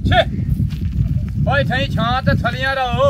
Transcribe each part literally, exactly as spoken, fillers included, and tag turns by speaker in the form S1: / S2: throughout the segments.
S1: छे ओए थई छां ते थलियां रहो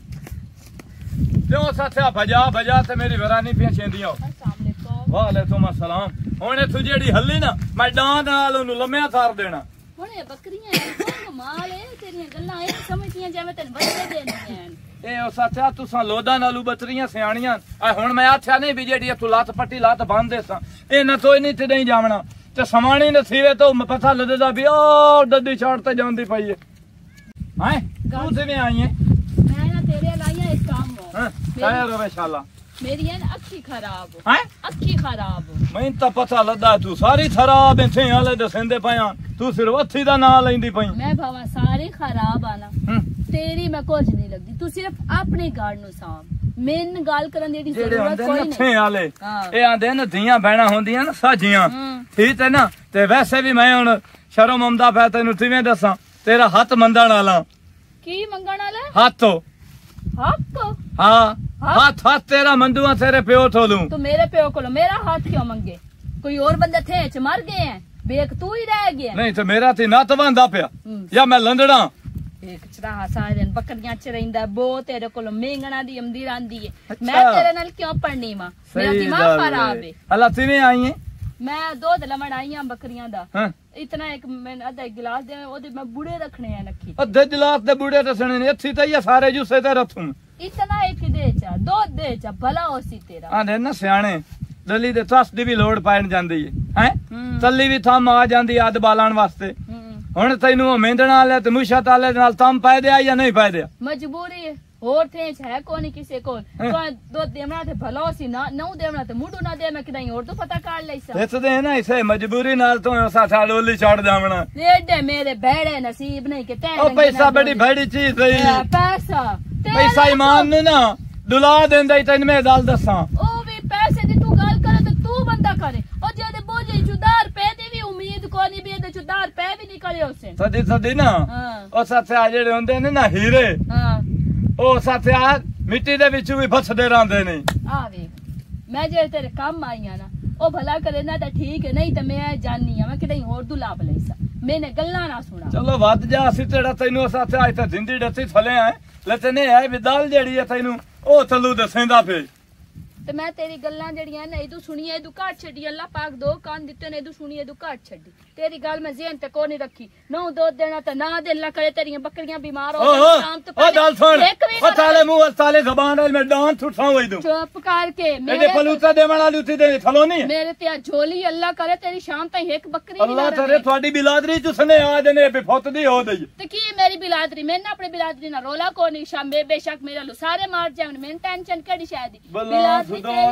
S1: क्यों साथिया भजा भजा ते मेरी वरानी पिया छेंदियां अस्सलाम वालेकुम वालेकुम अस्सलाम हुणे तू जेड़ी हल्ली ना मैं डांड नाल ओनु लम्या थार देना हुणे बकरियां कमाल है तेरी गल्लां ए समझदियां जिवें तैनूं बच्चे देने हैं ए ओ साथिया तुसां लोदा नालू बतरियां सियाणियां आ हुण मैं आख्या नहीं भी जेड़ी तू लत पट्टी लत बांध देसां ए न तो नहीं ते नहीं जावना ते समाणी न थीवे तो पता लगदा भी ओ डड्डी छाड़ ते जांदी पई है हैं तू किवें आई है मैं ना तेरे लाईया इस काम हो हां खैर हो इंशाल्लाह मेरी है ना अखी खराब हो हैं अखी खराब हो मैं तो पता लगा तू सारी खराब है थे वाले दसेंदे पया तू सिर्फ अथी दा नाम लेंदी पई मैं भावा सारी खराब आना तेरी मैं कुछ नहीं लगदी तू सिर्फ अपने गाड़ नु साम मेन गाल करन दी जरूरत कोई नहीं थे वाले ए आंदे न धियां बहना होंदियां ना साजियां ठीक है ना ते वैसे भी मैं हुन शर्म आंदा पै तैनू किवें दसां तेरा हाथ मंगण वाला की मंगण वाला हाथ हाथ हां हाथ हाथ तेरा मंदुआ तेरे प्यो तो लूं तू मेरे प्यो को मेरा हाथ क्यों मंगे कोई और बंदे थे च मर गए हैं बेक तू ही रह गया नहीं तो मेरा थी ना तवांदा पिया या मैं लंदड़ा एक चराहा सारे दिन बकरियां च रहिंदा बो तेरे कोल मेंगणा दी अमदी रांदी है मैं तेरे नाल क्यों पढ़नी मां मेरा दिमाग खराब है अल्लाह तिने आई है मैं दूध लमण आई हां बकरियां दा इतना एक मैं आधा गिलास दे ओदे मैं बूढ़े रखने हैं नखी आधे गिलास दे बूढ़े रखने ने अच्छी ते सारे जुसे ते रथूं इतना एक दे चा दो दे चा भला होसी तेरा आंदे ना सियाणे दली दे तस दी भी लोड़ पाइन जांदी है हैं तल्ली भी थम आ जांदी आद बालाण वास्ते हुण तैनू मेंदणा वाले ते मुशत वाले नाल थम पाए दे या नहीं पाए दे मजबूरी है और थे है कोनी किसे को तो दो देवना थे भला होसी ना नौ देवना ते मुडू ना दे मैं किदाई और तो पता काट लईसा देस दे ना इसे मजबूरी नाल तो सा सा लोली छोड़ जावना एडे मेरे भेड़े नसीब नहीं के ते ओ पैसा बड़ी बड़ी चीज है पैसा पैसा ईमान ना दुला देंदा तैन में दाल दसा ओ भी पैसे दी तू गाल करे तो तू बंदा करे ओ जेदे बोझे जुदार पे दी भी उम्मीद कोनी भी दे जुदार पे भी निकले उसे सदी सदी ना ओ साथे जेड़े होंदे ने ना हीरे हां ओ साथे मिट्टी दे विच भी फसदे रहंदे ने आ वेख मैं जे तेरे काम आई ना ओ भला करे ना तो ठीक है नहीं तो मैं जानी हां मैं किदई होर दुला बलैसा मैंने गल्ला ना सुना चलो वद जा सी तेरा तैनू साथे आज ते जिंदी डसी थले है लेतने है विदाल जेड़ी है तैनू ओ थलू दसेंदा पे ते मैं तेरी गल्लां जड़ियां ने इदू सुनी इदू काट छड़ी अल्लाह पाक दो कान दिते ने इदू सुनी इदू काट छड़ी तेरी गल मैं ज़हन ते को नहीं रखी नौ दो देना ते ना दे अल्लाह करे तेरी बकरियां बीमार हो शाम तो ओ दाल सुन ओ ताले मुंह ताले जबान में डांट छुटाऊं इदू चुप करके मेरे पलूता देवण वाली उठी दे थलो नहीं मेरे ते झोली अल्लाह करे तेरी शाम तक एक बकरी अल्लाह करे थोड़ी बिलादरी चुसने आ देने बेफुतदी हो दई ते की मेरी बिलादरी मैंने अपनी बिलादरी ना रोला को नहीं शाम बे बेशक मेरा लो सारे मार जावन मैं टेंशन केड़ी शायद बिलादरी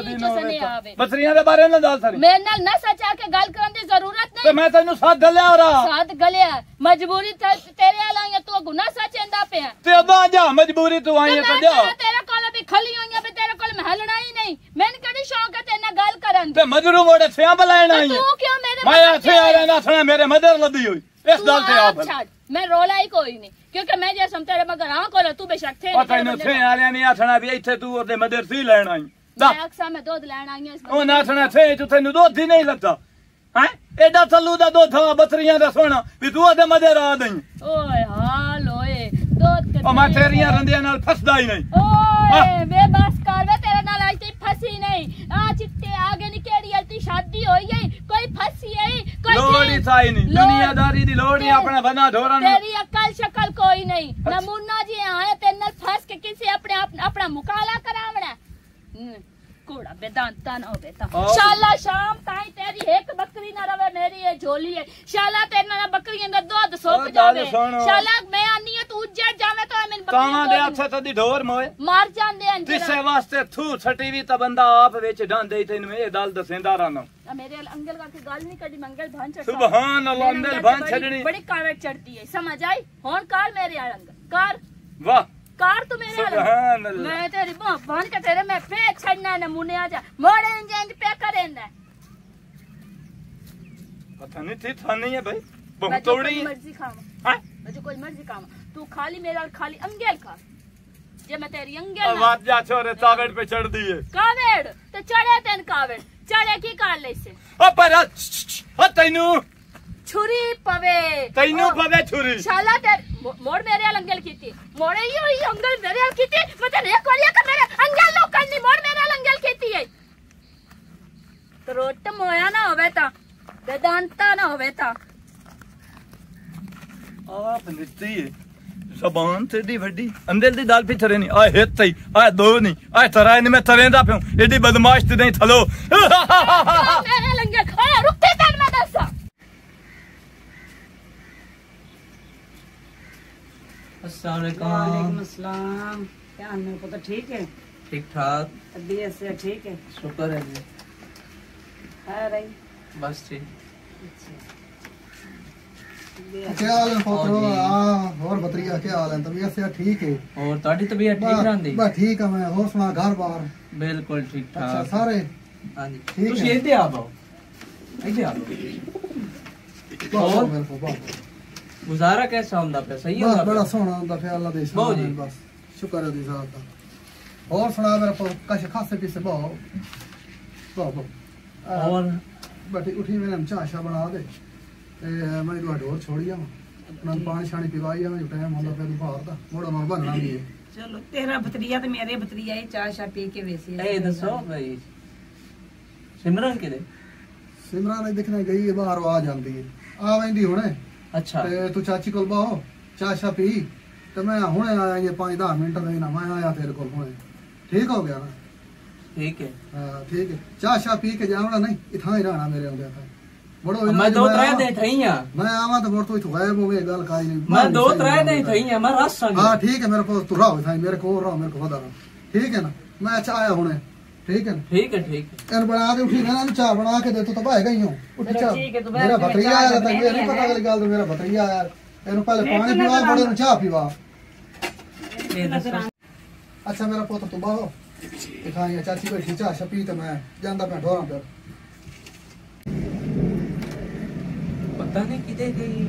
S1: बकरियां दे बारे में दाल सारी मैं नाल ना सचा के गल करन दी जरूरत नहीं ते मैं तैनू साथ गलिया और साथ गलिया मजबूरी तेरे आला तू गुनाह सचेंदा पे ते अदा जा मजबूरी तू आई है जा तेरे कोल भी खली होई पे तेरे कोल महलना ही नहीं मैंने कड़ी शौक है तेना गल करन ते मजरू मोड़े सिया बलायना आई तू क्यों मेरे मैं थे आ रहा ना मेरे मदर लदी हुई इस गल ते आप मैं रोला ही कोई नहीं क्योंकि मैं जैसे तेरे मगर हां कोल तू बेशक थे ओ तैनू थे आले नहीं आथना भी इथे तू ओदे मदर सी लेण आई मैं अक्सा में दूध लेण आई हूं ओ नाथना थे तू तैनू दूध ही नहीं लगता हैं एडा थल्लू दा दूध था बकरियां दा सोना भी तू ओदे मदर आ दई ओए हाल ओए दूध के ओ मैं तेरियां रंदियां नाल फसदा ही नहीं ओए बे बस कर वे तेरे नाल आज ती फसी नहीं आ चिट्टे आगे नी केड़ी अलती शादी होई है कोई फसी है कोई लोड़ी थाई नहीं दुनियादारी दी लोड़ी अपना बना ढोरा तेरी अकल शकल कोई नहीं नमूना जी आए तेरे नाल फस के किसी अपने अपना मुकाला करावना कोड़ा बेदांता ना हो बेटा शाला शाम ताई तेरी एक बकरी ना रवे मेरी ये झोली है शाला तेरे ना बकरियां दा दूध सोक जावे शाला मैं आनी है तू उजड़ जावे तो मैं बकरी काना दे अच्छा तदी ढोर मोए मार जांदे हैं तिसे वास्ते थू छटी भी ता बंदा आप विच डांदे तैनू ए दल दसेंदा रहना मेरे अंगल का के गाल नहीं कडी मंगल भान चढ़ सुभान अल्लाह अंगल भान छड़नी बड़ी कावट चढ़ती है समझ आई होन कार मेरे अंगल कार वाह कार तू मेरे सुभान अल्लाह मैं तेरी बहन के तेरे में पे छड़ना नमूने आ जा मोड़े इंजन पे करेंदा पता नहीं थी था नहीं है भाई बहुत तोड़ी मर्जी खावा हां मुझे कोई मर्जी खावा तू खाली मेरा खाली अंगेल खा जे मैं तेरी अंगेल आवाज जा छोरे कावड़ पे चढ़ दी है कावड़ तो चढ़े तेन कावड़ चढ़े की कर ले से ओ पर ओ तैनू छुरी पवे तैनू पवे छुरी शाला तेरे
S2: मोड़ मेरे वाल अंगल कीती मोड़े ही हुई अंगल मेरे वाल कीती मैं तेरे एक वाली का मेरे अंगल लो करनी मोड़ मेरे वाल अंगल कीती है तो रोट मोया ना होवे ता वेदांता ना होवे ता
S1: आप नित्ती ज़बान तेरी वड्डी अंदर दी दाल पिछरे नहीं आ हित ही आ दो नहीं आ तरा नहीं मैं तरेंदा पियो एडी बदमाश ते नहीं थलो
S2: मेरे लंगल ओए रुकते तन मैं दसा
S3: अस्सलाम वालेकुम।
S4: वालेकुम अस्सलाम। क्या हाल है पुत्र, ठीक है?
S3: ठीक ठाक,
S4: तबीयत से ठीक है?
S3: शुक्र है जी।
S4: है रही
S3: बस ठीक।
S5: क्या हाल है पोतरो? हां और बतरिया क्या हाल है? तबीयत से ठीक है?
S3: और ਤੁਹਾਡੀ तबीयत ठीक रहंदी?
S5: बस ठीक है मैं। और सुना घर बार?
S3: बिल्कुल ठीक ठाक।
S5: अच्छा सारे?
S3: हां जी।
S5: ठीक है।
S3: ਤੁਸੀਂ ਇੱਥੇ ਆ ਬਾਓ, ਇੱਥੇ ਆ ਬਾਓ। और
S5: मेरे को बात
S3: गुजारा कैसा ਹੁੰਦਾ ਪਿਆ? सही
S5: बस
S3: ਹੁੰਦਾ
S5: बड़ा
S3: ਪਿਆ?
S5: सोना ਹੁੰਦਾ फिर अल्लाह दे
S3: बहुत
S5: शान
S3: जी।
S5: बस शुक्र है दी जात दा। और सुना मेरे को कश खासे पीसे बाओ बाबा
S3: और
S5: बेटी उठी मैंने चाह शा बना दे ते मैं दो ढोर छोड़िया अपना पानी शानी पिवाई मैं टाइम ਹੁੰਦਾ फिर बाहर दा मोड़ा मन बनना भी है।
S4: चलो तेरा भतरिया तो मेरे भतरिया ही चाय शा पी के वैसे
S3: ए दसो भाई सिमरन किदे?
S5: सिमरन ने दिखने गई है बाहर आ जाती है आ वेंदी हुणे।
S3: अच्छा
S5: ते तू चाची कोल बाहो चाह शा पी ते मैं हुणे आया ये पाँच दस मिनट में ना मैं आया तेरे कोल हुणे ठीक हो गया ना?
S3: ठीक है।
S5: हाँ ठीक है चाह शा पी के जावड़ा नहीं इथा ही रहना मेरे आंदे था बड़ो
S3: मैं दो त्रै दिन थई हां।
S5: मैं आवा तो बोल तू इथो गायब हो गए गल काई नहीं
S3: मैं दो त्रै दिन थई हां मैं रस संग।
S5: हां ठीक है मेरे को तू रहो इथा मेरे को रहो मेरे को वदा रहो ठीक है ना? मैं अच्छा आया हुणे ठीक है ना?
S3: ठीक है ठीक है।
S5: इन बना दे उठी ना चाह बना के दे तू तो भाई गई हूं उठ चाह मेरा भतरिया आया था ये नहीं पता अगली गल तो मेरा भतरिया आया एनु पहले पानी पिवा बड़े नु चाह पिवा।
S3: ए दसो
S5: अच्छा मेरा पुत्र तू बाहो दिखाई चाची बैठी चाह शपी तो मैं जांदा पे ढोरा पे
S3: पता नहीं किदे गई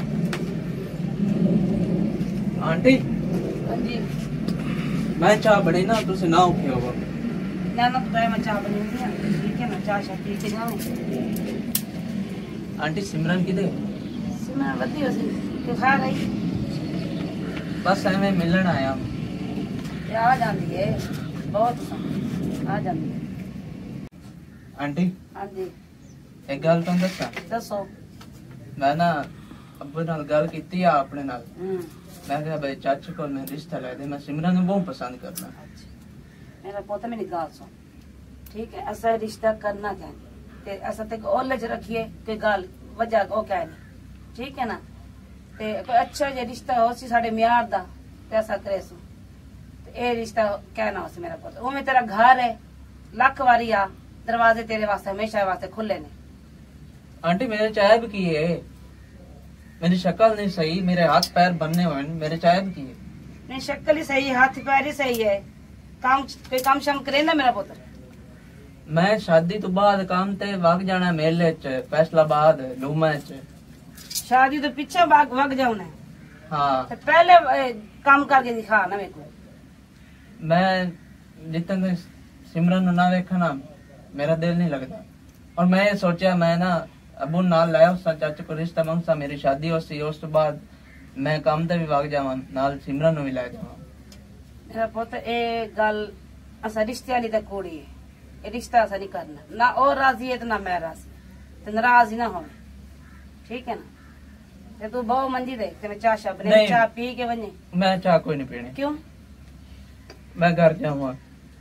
S3: आंटी।
S4: हाँ जी
S3: मैं चाह बने ना तुसे ना उठे होगा।
S4: ना ना तो मैं चाय बनूंगी ठीक है ना चाय शा पी के जाऊं।
S3: आंटी सिमरन किदे?
S4: सुना वदी होसी तू खा रही
S3: बस एवें मिलन आया।
S4: ये आ जाती है बहुत आ जाती है।
S3: आंटी
S4: हाँ जी
S3: एक गल तुम दसा
S4: दसो।
S3: मैं ना अब्बू नाल गल कीती आ अपने नाल
S4: हम्म
S3: मैं कहा भाई चाचू को मैं रिश्ता ले दे मैं सिमरन को बहुत पसंद करना।
S4: मेरा पोता मेरी गाल सुन ठीक है ऐसा रिश्ता करना क्या ते ऐसा ते ओलज रखिए कि गाल वजह ओ क्या नहीं ठीक है ना ते कोई अच्छा जे रिश्ता हो सी साडे म्यार दा ते ऐसा करे सो ते ए रिश्ता कहना हो सी मेरा पोता वो में तेरा घर है लख वारी आ दरवाजे तेरे वास्ते हमेशा वास्ते खुले ने।
S3: आंटी मेरे चायब की है मेरी शक्ल नहीं सही मेरे हाथ पैर बनने हुए मेरे चायब की है।
S4: नहीं शक्ल ही सही हाथ पैर ही सही है काम कोई काम शाम करे ना मेरा पुत्र।
S3: मैं शादी तो बाद काम ते वग जाना मेले च फैसलाबाद लूमा च।
S4: शादी तो पीछे भाग वग जाऊना
S3: हाँ
S4: तो पहले ए, काम करके दिखा ना मेरे को।
S3: मैं जितने सिमरन ना देखा ना मेरा दिल नहीं लगता और मैं ये सोचा मैं ना अबू नाल लाया उस चाचू को रिश्ता मंगसा मेरी शादी हो सी उस तो बाद मैं काम ते भी वग जावा नाल सिमरन नु भी ले जावा।
S4: मेरा पुत्र ए गल असा रिश्ते वाली तक कोड़ी है ये रिश्ता असा नहीं करना ना और राजी है तो ना मैं राजी तो नाराज ही ना हो ठीक है ना ते तू बहु मंजी दे ते मैं चाह शा बने
S3: नहीं।
S4: चाह पी के बने
S3: मैं चाह कोई नहीं पीने
S4: क्यों
S3: मैं घर जाऊंगा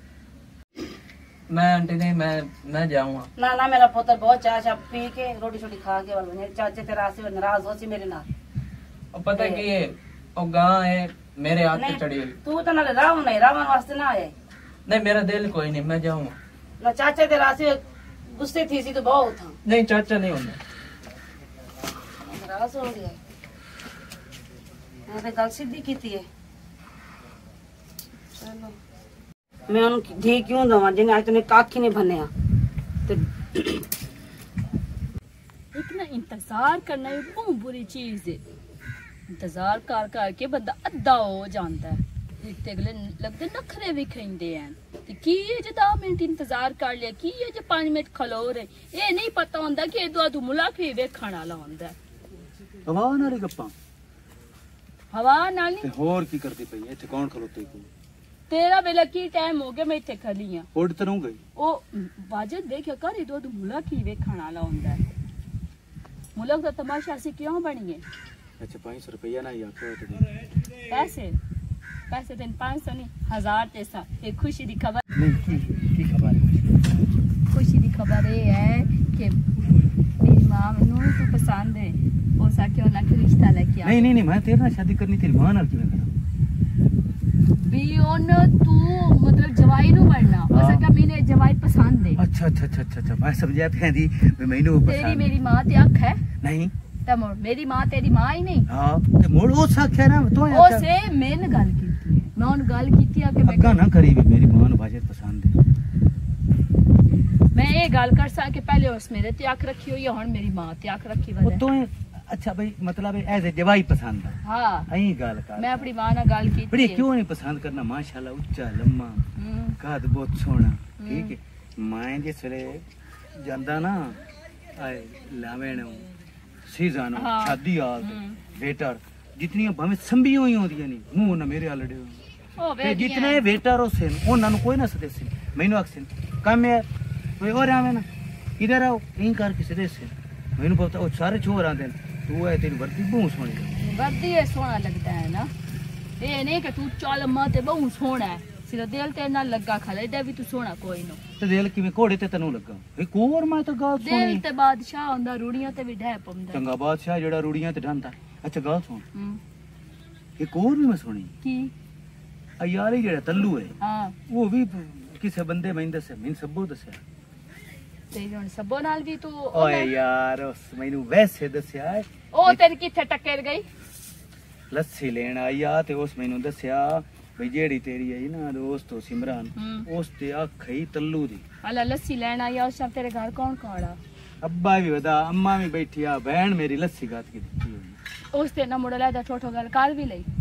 S3: मैं आंटी नहीं मैं मैं जाऊंगा।
S4: ना ना मेरा पुत्र बहुत चाह शा पी के रोटी छोटी खा के वाल बने चाचे तेरा से नाराज हो सी मेरे नाल।
S3: और पता की है और गां है मेरे हाथ पे
S4: नहीं,
S3: चढ़ी हुई
S4: तू तो नाले रावण नहीं रावण वास्ते ना आए
S3: नहीं मेरा दिल कोई नहीं मैं जाऊंगा।
S4: ना चाचा तेरा से गुस्से थी सी तो बहुत था
S3: नहीं चाचा नहीं होना
S4: नाराज हो गया मैं तो गल सीधी की थी चलो मैं उनको धी क्यों दवा जिन्हें आज तूने काखी नहीं भन्या तो
S2: इतना इंतजार करना ये बहुत बुरी चीज है। इंतजार कर कर के बंदा अद्धा हो जाता है एक ते अगले लगते नखरे भी खेंदे हैं ते की ये जे दस मिनट इंतजार कर लिया की ये जे पांच मिनट खलो रहे ये नहीं पता होंदा कि दो दो मुलाफी वेखण वाला होंदा
S6: कमान वाली गप्पा
S2: हवा नाल
S6: ते
S2: नहीं
S6: होर की करदी पई इत्थे कौन खलोते को
S2: तेरा वेला की टाइम हो गया मैं इत्थे खली हां
S6: उड़ तो गई
S2: ओ वाजद देखियो कर दो दो मुला की वेखण वाला हुंदा है मुलक दा तमाशा सी क्यों बनी है
S6: अच्छा पाँच सौ रुपया ना ही आखो तो
S2: पैसे पैसे तेन पाँच सौ नहीं हजार जैसा एक खुशी दी खबर
S6: नहीं की की खबर है
S2: खुशी दी खबर ये है कि मेरी मां मैनू तू पसंद है ओ सा क्यों ना कि रिश्ता लेके आ
S6: नहीं नहीं नहीं मैं तेरे नाल शादी करनी तेरी मां नाल किवें करा
S2: भी ओन तू मतलब जवाई नु बनना ओ सा क्या मैंने जवाई पसंद है
S6: अच्छा अच्छा अच्छा अच्छा अच्छा मैं समझा पैंदी मैं मैनू
S2: तेरी
S6: पसंद
S2: मेरी मां ते अख है
S6: नहीं
S2: तम मेरी मां तेरी मां ही नहीं
S6: हां ते मोड़ ओ साख्या ना तो
S2: ओ से मैंने गल कीती है मैं उन गल कीती है कि मैं
S6: अग्गा ना करी भी मेरी मां नु बाजे पसंद है
S2: मैं ये गल कर सा कि पहले उस मेरे ते अख रखी हुई है हुन मेरी मां ते अख रखी
S6: वो
S2: वजह
S6: तो अच्छा भाई मतलब एज ए जवाई पसंद है
S2: हां
S6: अही गल कर
S2: मैं अपनी मां नाल गल कीती
S6: बड़ी
S2: है।
S6: क्यों नहीं पसंद करना माशाल्लाह उच्चा लम्मा
S2: हम्म,
S6: कद बहुत सोहना ठीक है मैं जिस वेले ਜਾਂਦਾ ना आए लावेण सीजन
S2: हाँ।
S6: शादी हाल
S2: हम्म।
S6: वेटर जितनियां भाਵੇਂ ਸੰਭੀਆਂ ਹੀ ਹੁੰਦੀਆਂ ਨੇ ਮੂੰਹ ਨਾ ਮੇਰੇ ਆਲੜੇ
S2: ओ
S6: ਤੇ
S2: वे
S6: ਜਿਤਨੇ ਵੇਟਰ ਹੋਸੇ ਉਹਨਾਂ ਨੂੰ ਕੋਈ ਨਾ ਸਦੇਸੀ ਮੈਨੂੰ ਅਕਸਨ ਕੰਮ ਹੈ ਕੋਈ ਹੋਰ ਆਵੇ ਨਾ ਇਧਰ ਆਓ ਇਨ ਕਰਕੇ ਸਦੇਸੀ ਮੈਨੂੰ ਪਤਾ ਉਹ ਸਾਰੇ ਛੋਰ ਆਂਦੇ ਨੇ ਤੂੰ ਹੈ ਤੇਰੀ ਵਰਦੀ ਬਹੁਤ ਸੋਹਣੀ
S2: वर्दी है सोना लगता है ना ये नहीं कि तू चल मत बहुत सोना है सिर्फ दिल तेरे नाल लगा खले दे भी तू सोना कोई ना
S6: ਤੇ ਦਿਲ ਕਿਵੇਂ ਘੋੜੇ ਤੇ ਤੈਨੂੰ ਲੱਗਾ ਇੱਕ ਹੋਰ ਮੈਂ ਤਾਂ ਗੱਲ
S2: दिल
S6: ਸੁਣੀ
S2: ते बादशाह हुंदा रूड़ियां ते भी ढह पौंदा
S6: ਚੰਗਾ ਬਾਦਸ਼ਾਹ ਜਿਹੜਾ ਰੂੜੀਆਂ ਤੇ ਢੰਦਾ ਅੱਛਾ ਗੱਲ ਸੁਣ
S2: हम्म,
S6: ਇੱਕ ਹੋਰ ਵੀ ਮੈਂ ਸੁਣੀ
S2: की
S6: ਅਯਾਰੀ ਜਿਹੜਾ ਤੱਲੂ ਹੈ
S2: हां
S6: ਉਹ ਵੀ ਕਿਸੇ ਬੰਦੇ ਮੈਨੂੰ ਦੱਸਿਆ ਮੈਨੂੰ ਸਭੋ ਦੱਸਿਆ
S2: ते हुन सबो नाल भी तू
S6: ਓਏ ਯਾਰ ਉਸ ਮੈਨੂੰ ਵੈਸੇ ਦੱਸਿਆ ਹੈ,
S2: ओ तेरी किथे टक्कर गई
S6: ਲੱਸੀ ਲੈਣ ਆਈ ਆ ਤੇ ਉਸ ਮੈਨੂੰ ਦੱਸਿਆ ਬਈ ਜਿਹੜੀ ਤੇਰੀ ਆਈ ਨਾ ਦੋਸਤ ਸਿਮਰਨ
S2: हम्म
S6: ਉਸ ਤੇ ਅੱਖ ਹੀ ਤੱਲੂ ਦੀ
S2: अल्लाह लस्सी लेना या उस टाइम तेरे घर कौन कौन आ
S6: ਅੱਬਾ ਵੀ ਵਦਾ ਅੰਮਾ ਵੀ ਬੈਠੀ ਆ ਭੈਣ ਮੇਰੀ ਲੱਸੀ ਗਾਤ ਕੇ ਦਿੱਤੀ ਹੋਈ
S2: उस ते ना मुड़ा दा ठोठो गल कर भी लई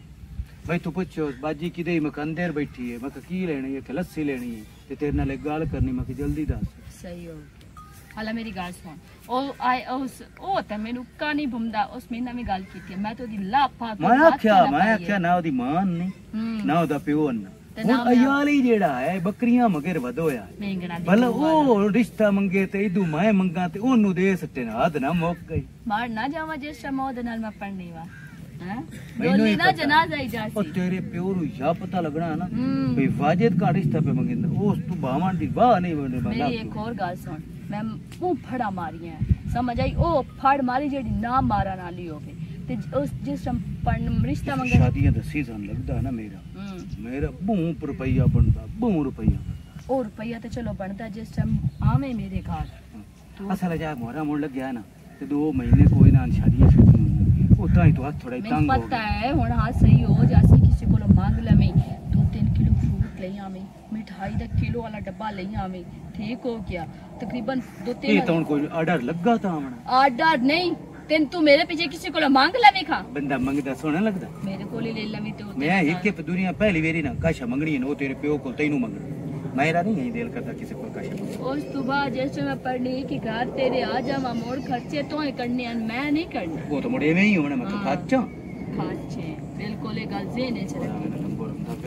S6: ਬਈ ਤੂੰ ਪੁੱਛੋ ਬਾਜੀ ਕਿਦੇ ਮੈਂ ਅੰਦਰ ਬੈਠੀ ਹੈ ਮੈਂ ਕਿਹਾ ਕੀ ਲੈਣੀ ਹੈ ਕਿ ਲੱਸੀ ਲੈਣੀ ਹੈ ਤੇ ਤੇਰੇ ਨਾਲ ਇੱਕ ਗੱਲ ਕਰਨੀ ਮੈਂ ਕਿ ਜਲਦੀ ਦੱਸ
S2: सही हो हाला मेरी गल सुन ओ आई उस ओ ते मेनू का नहीं भुमदा उस महीना में गल कीती मैं तो दी लाफा
S6: ਮੈਂ ਆਖਿਆ ਮੈਂ ਆਖਿਆ ਨਾ ਉਹਦੀ ਮਾਂ ਨਹੀਂ
S2: हम्म
S6: ਨਾ ਉਹਦਾ ਪਿਓ ਨਾ
S2: ਤੇ
S6: ਹੁਣ
S2: ਨਾ ਮੈਂ-
S6: ਅਯਾਲੀ ਜਿਹੜਾ ਹੈ ਬੱਕਰੀਆਂ ਮਗਰ ਵਧੋਇਆ
S2: मेंगना दी
S6: ਭਲਾ ਉਹ ਰਿਸ਼ਤਾ ਮੰਗੇ ਤੇ ਇਦੂ ਮੈਂ ਮੰਗਾ ਤੇ ਉਹਨੂੰ ਦੇ ਸੱਟੇ ਨਾ ਹੱਦ ਨਾ ਮੁੱਕ ਗਈ
S2: मार ना जावा जिस टाइम ओदे नाल मैं पढ़नी वा हैं
S6: ਮੈਨੂੰ
S2: डोली
S6: ही
S2: ना
S6: पता।
S2: जनाजा ही
S6: ਉਹ
S2: जासी
S6: ਤੇਰੇ ਪਿਓ ਨੂੰ ਯਾ ਪਤਾ ਲੱਗਣਾ ਨਾ
S2: हम्म
S6: ਵੀ ਵਾਜਿਦ ਕਾ ਰਿਸ਼ਤਾ ਪੇ ਮੰਗਿੰਦਾ ਉਸ ਤੋਂ ਬਾਵਾਂ ਦੀ ਵਾਹ ਨਹੀਂ ਬਣੇ ਬੰਦਾ
S2: मेरी एक और गल सुन मैं मुंह फड़ा मारी है समझ आई ओ फड़ मारी जेडी ना मारा नाली होवे ते उस जिस टाइम पढ़ रिश्ता मंगे
S6: ਸ਼ਾਦੀਆਂ ਦਾ ਸੀਜ਼ਨ ਲੱਗਦਾ ਨਾ ਮੇਰਾ
S2: हम्म
S6: ਮੇਰਾ ਬਹੁਤ ਰੁਪਈਆ ਬਣਦਾ ਬਹੁਤ ਰੁਪਈਆ
S2: ओ रुपया तो चलो बनता जिस टाइम आवे मेरे घर
S6: ਅਸਲ ਜਾ ਮੋਰਾ ਮੁੜ ਲੱਗਿਆ ਨਾ ਤੇ ਦੋ ਮਹੀਨੇ ਕੋਈ ਨਾ ਸ਼ਾਦੀਆਂ ਸ਼ੁਰੂ ਉਤਾਂ ਹੀ ਤੋਂ ਹੱਥ ਥੋੜਾ
S2: मैं
S6: ਤੰਗ ਹੋ
S2: पता
S6: ਗਿਆ
S2: है हुन हाथ सही हो जासी किसी को मांग लवे दो तीन किलो फ्रूट ले आवे मिठाई दा किलो वाला डब्बा ले आवे ठीक हो गया तकरीबन दो
S6: ਇਹ
S2: तीन
S6: ਤਾਂ ਹੁਣ ਕੋਈ ਆਰਡਰ ਲੱਗਾ ਤਾਂ ਆਵਣਾ
S2: आर्डर नहीं तेन तू मेरे पीछे किसी को मांग लवे खा
S6: ਬੰਦਾ ਮੰਗਦਾ ਸੋਹਣਾ ਲੱਗਦਾ
S2: मेरे को ले लवी तो
S6: ਮੈਂ ਇੱਕ ਇੱਕ ਦੁਨੀਆ ਪਹਿਲੀ ਵਾਰੀ ਨਾ ਕਾਸ਼ਾ ਮੰਗਣੀ ਨਾ ਉਹ ਤੇਰੇ ਪਿਓ ਕੋਲ ਤੈਨੂੰ ਮੰਗਣਾ ਮੇਰਾ ਨਹੀਂ ਹੈ ਦਿਲ ਕਰਦਾ ਕਿਸੇ ਕੋਲ ਕਾਸ਼ਾ ਮੰਗਣ।
S2: उस सुबह जैसे मैं पढ़नी कि घर तेरे आ जावा मोड़ खर्चे तो ही करने हैं मैं नहीं करना
S6: ਉਹ ਤਾਂ ਮੁੜੇ ਐਵੇਂ ਹੀ ਹੋਣਾ ਮੈਂ
S2: हाँ।
S6: ਖਾਚਾਂ
S2: खर्चे बिल्कुल एक गल ज़हन च रखी
S6: ਨੰਬਰ ਹੁੰਦਾ